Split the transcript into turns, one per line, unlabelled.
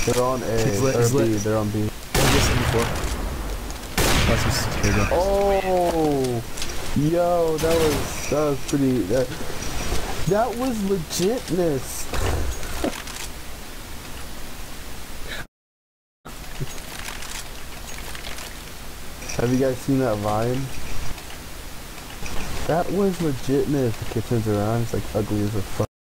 They're on A
He's lit,
or
he's
B.
lit.
They're on B.
That's just here you go.
Oh, yo, that was pretty. That was legitness. Have you guys seen that Vine? That was legitness. The kid turns around, it's like ugly as a fuck.